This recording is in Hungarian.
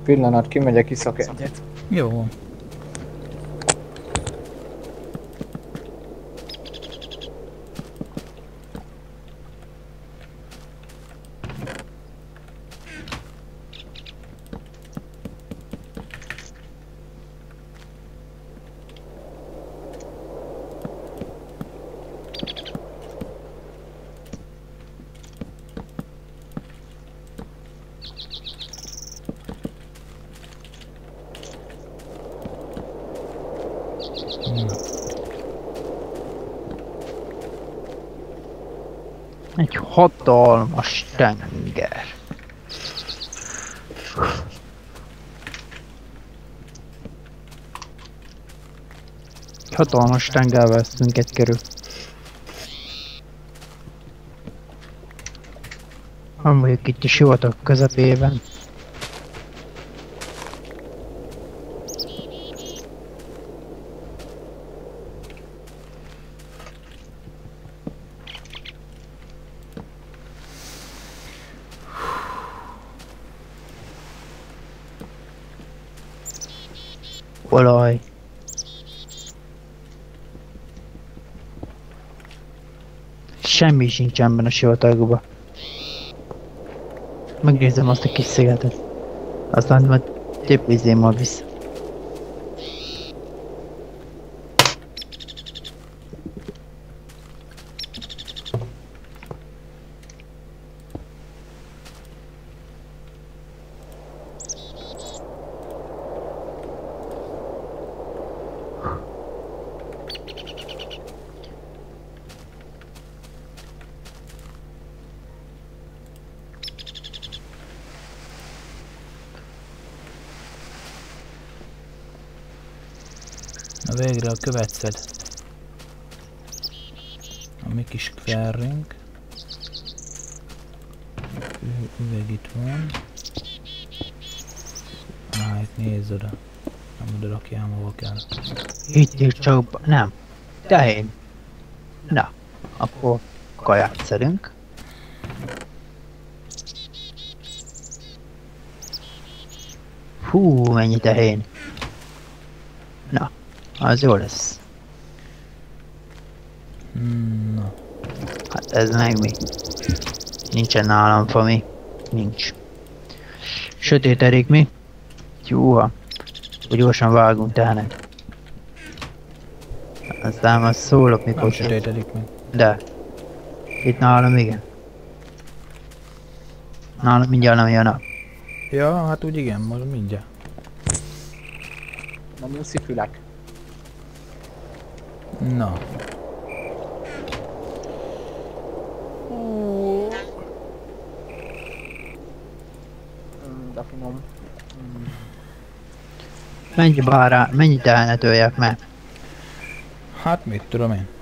Pillanat, kimegyek, iszok egyet. Jó. Egy hatalmas tenger. Egy hatalmas tengerrel vesztünk egy körül. Amúgy itt a sivatag közepében. Olaj. Semmi sincs ebben a sivatagban. Megnézem azt a kis szigetet. Aztán majd több izémmal vissza. Na végre a követszed. A mi kis kverrünk. Üveg itt van. Itt nézz oda. Nem oda rakjál, hova kell. Itt csak... nem. Tehén. Na, akkor kaját szedünk. Hú, mennyi tehén. Na, az jó lesz. Na. Hát ez meg mi? Nincsen nálam fa mi? Nincs. Sötétedik mi? Júha. Úgy gyorsan vágunk tehenet. Aztán azt szólok mikor. Nem sötétedik meg. De. Itt nálam igen. Nálam mindjárt nem jön a. Ja, hát úgy igen, most mindjárt. Na, muszifülek. Na. De finom. Mennyi bárá, mennyi tehenet öljek meg? Hát mit tudom én.